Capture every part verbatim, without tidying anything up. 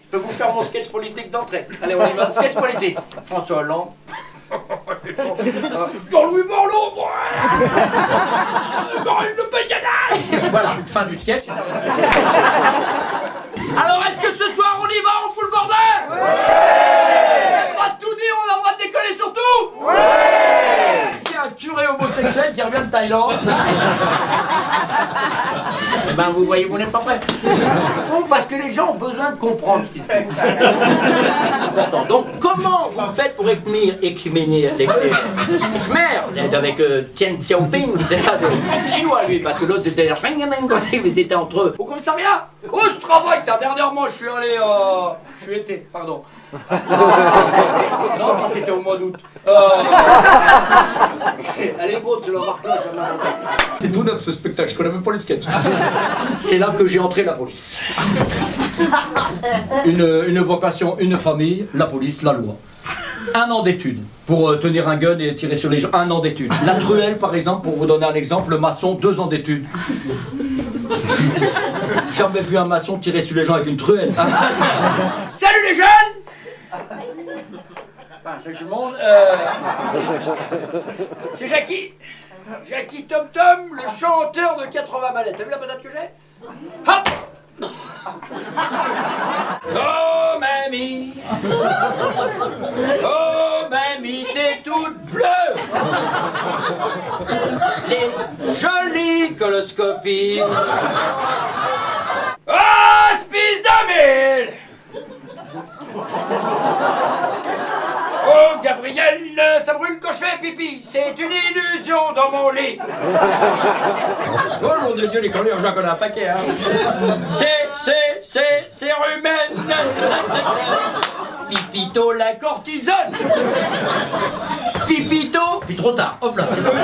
Je peux vous faire mon sketch politique d'entrée. Allez, on y va. Sketch politique. François Hollande. Jean-Louis Borloo. Marine Le Pen. Voilà, fin du sketch. Alors, est-ce que ce soir on y va, on fout le bordel? Ouais. On va tout dire, on a le droit de décoller sur tout? Ouais. C'est un curé homosexuel qui revient de Thaïlande. Eh ben, vous voyez, vous n'êtes pas prêts. Parce que les gens ont besoin de comprendre ce qui se passe. Important. Donc, comment vous faites pour écmir, écminer les Khmer avec euh, Tian Xiaoping, de chinois lui, parce que l'autre c'était ils étaient entre eux. Au commissariat, oh ce travail, dernièrement je suis allé, euh, je suis été, pardon. Non, c'était au mois d'août. Euh... Elle est bonne, c'est la marque là, c'est tout neuf ce spectacle, je connais même pas les sketchs. C'est là que j'ai entré la police. Une, une vocation, une famille, la police, la loi. Un an d'études pour euh, tenir un gun et tirer sur les gens. Un an d'études. La truelle, par exemple, pour vous donner un exemple, le maçon, deux ans d'études. J'ai jamais vu un maçon tirer sur les gens avec une truelle. Salut les jeunes! Enfin, salut tout le monde. Euh... C'est Jackie. Jackie Tom Tom, le chanteur de quatre-vingts ballettes. T'as vu la patate que j'ai? Hop! Oh mamie, oh mamie, t'es toute bleue. Les jolies coloscopies. Oh, spice de mille. Oh Gabriel, ça brûle quand je fais pipi. C'est une illusion dans mon lit. Oh nom de Dieu, les colliers, j'en connais un paquet, hein. C'est, c'est, c'est, c'est humaine. Pipito la cortisone. Pipito, puis trop tard, hop là.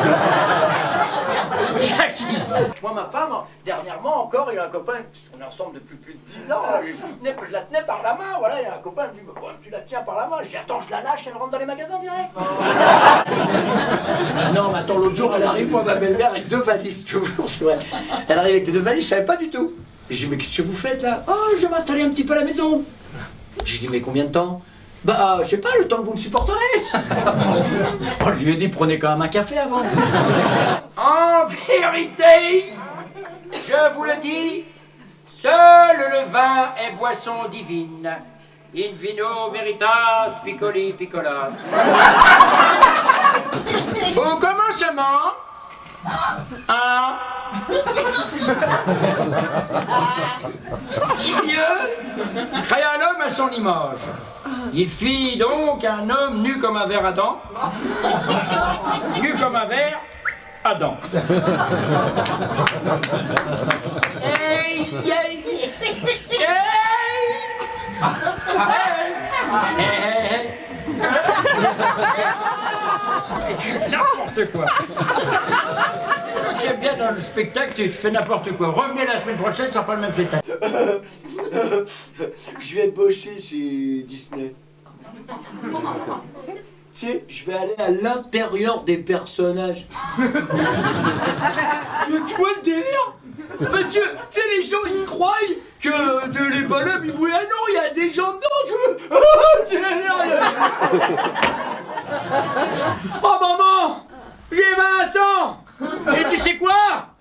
Jackie. Moi, ma femme, dernièrement encore, il a un copain, on est ensemble depuis plus de dix ans, je, tenais, je la tenais par la main, voilà, il y a un copain, il me dit, bon, tu la tiens par la main, je dis, attends, je la lâche, elle rentre dans les magasins direct. Non, mais attends, l'autre jour, elle arrive, moi, ma belle-mère, avec deux valises, tu vois, c'est vrai. Elle arrive avec les deux valises, je savais pas du tout. J'ai dit, mais qu'est-ce que vous faites là? Oh, je vais m'installer un petit peu à la maison. J'ai dit, mais combien de temps? Bah, euh, je sais pas, le temps que vous me supporterez. Oh, je lui ai dit, prenez quand même un café avant. En vérité, je vous le dis, seul le vin est boisson divine. In vino veritas piccoli piccolas. Au commencement, un... Dieu créa l'homme à son image. Il fit donc un homme nu comme un verre Adam, nu comme un verre Adam. Hey, hey, hey, n'importe quoi. C'est ça que j'aime bien dans le spectacle, tu fais n'importe quoi. Revenez la semaine prochaine, ça sera pas le même spectacle. Je vais bosser chez Disney. Tu sais, je vais aller à l'intérieur des personnages. Tu vois le délire? Parce que, tu sais, les gens, ils croient que de les bonhommes, ils bouillent. Ah non, il y a des gens dedans. Oh maman, j'ai vingt ans. Et tu sais quoi?